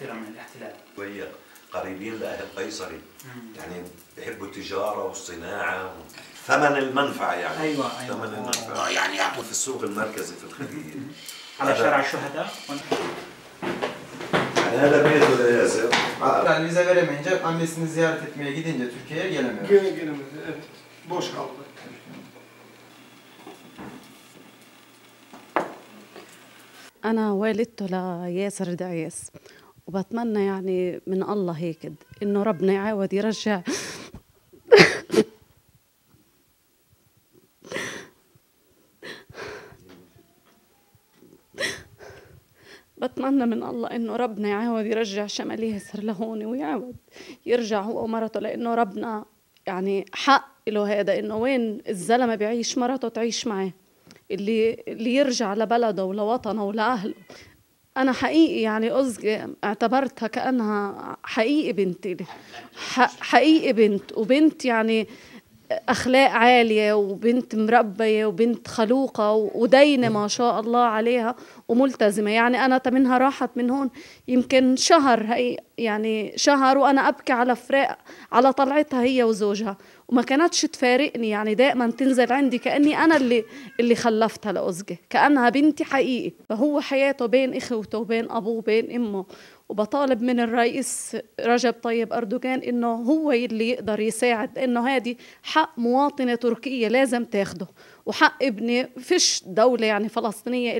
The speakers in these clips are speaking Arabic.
كثيرة من الاحتلال. وهي قريبين لأهل قيصري، يعني بيحبوا التجارة والصناعة ثمن المنفعة، يعني أيوة. ثمن المنفعة يعني يعطوا في السوق المركزي في الخليج. على شارع الشهداء. Yani هذا بيته لياسر. Yani vize veremeyince annesini ziyaret etmeye gidince Türkiye'ye gelemiyor. Gelemedi, evet. Boş kaldı. أنا والدته لياسر دعيس، وبتمنى يعني من الله هيك إنه ربنا يعاود يرجع بتمنى من الله إنه ربنا يعاود يرجع شمال ياسر لهون، ويعاود يرجع هو ومرته، لأنه ربنا يعني حق له هذا، إنه وين الزلمة بيعيش مرته تعيش معه، اللي يرجع لبلده ولوطنه ولأهله. أنا حقيقي يعني أزقي اعتبرتها كأنها حقيقي بنتي، حقيقي بنت، وبنت يعني أخلاق عالية، وبنت مربية، وبنت خلوقة ودينة ما شاء الله عليها وملتزمة. يعني أنا منها راحت من هون يمكن شهر، هي يعني شهر وأنا أبكي على فراق، على طلعتها هي وزوجها، وما كانتش تفارقني، يعني دائما تنزل عندي كأني أنا اللي خلفتها لأزقي، كأنها بنتي حقيقي. فهو حياته بين إخوته وبين أبوه وبين أمه، وبطالب من الرئيس رجب طيب أردوغان إنه هو اللي يقدر يساعد، إنه هذه حق مواطنة تركية لازم تاخده، وحق ابني. فيش دولة يعني فلسطينية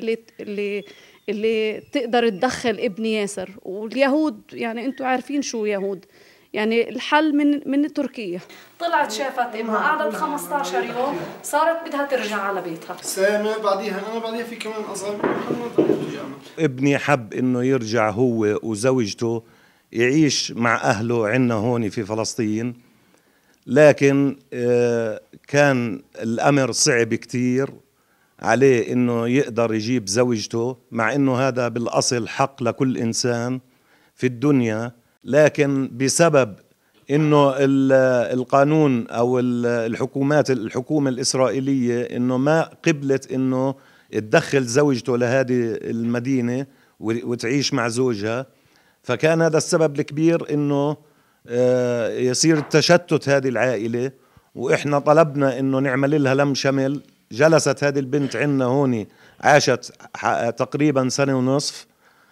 اللي تقدر تدخل ابن ياسر. واليهود يعني أنتوا عارفين شو يهود، يعني الحل من تركيا. طلعت شافت امها قعدت 15 يوم، صارت بدها ترجع على بيتها. سنة بعديها أنا بعديها في كمان أصغر من ابني حب إنه يرجع هو وزوجته يعيش مع أهله عنا هون في فلسطين، لكن كان الأمر صعب كتير عليه إنه يقدر يجيب زوجته، مع إنه هذا بالأصل حق لكل إنسان في الدنيا، لكن بسبب إنه القانون أو الحكومة الإسرائيلية إنه ما قبلت إنه تدخل زوجته لهذه المدينة وتعيش مع زوجها، فكان هذا السبب الكبير إنه يصير التشتت هذه العائلة. وإحنا طلبنا إنه نعمل لها لم شمل. جلست هذه البنت عندنا هون، عاشت تقريبا سنة ونصف،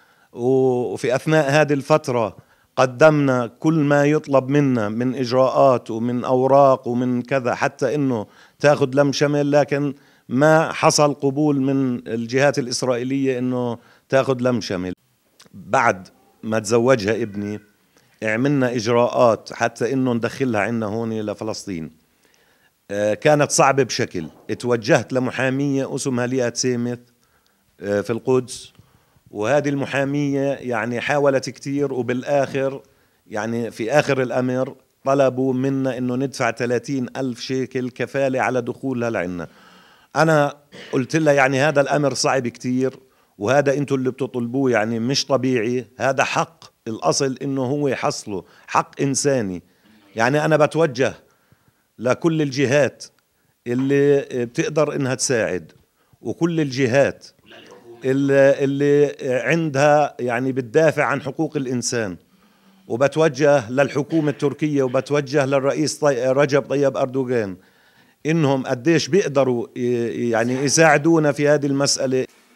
وفي أثناء هذه الفترة قدمنا كل ما يطلب منا من إجراءات ومن أوراق ومن كذا حتى إنه تأخذ لم شمل، لكن ما حصل قبول من الجهات الإسرائيلية إنه تأخذ لم شمل. بعد ما تزوجها ابني عملنا إجراءات حتى إنه ندخلها عنا هون لفلسطين. كانت صعبة بشكل. اتوجهت لمحامية اسمها ليات سيمث في القدس، وهذه المحامية يعني حاولت كتير، وبالآخر يعني في آخر الأمر طلبوا منا إنه ندفع 30,000 شيكل كفالة على دخولها لعنا. أنا قلت لها يعني هذا الأمر صعب كتير، وهذا أنتوا اللي بتطلبوه يعني مش طبيعي، هذا حق الأصل إنه هو يحصله، حق إنساني. يعني أنا بتوجه لكل الجهات اللي بتقدر إنها تساعد، وكل الجهات اللي عندها يعني بتدافع عن حقوق الإنسان، وبتوجه للحكومة التركية وبتوجه للرئيس رجب طيب أردوغان إنهم قديش بيقدروا يعني يساعدونا في هذه المسألة.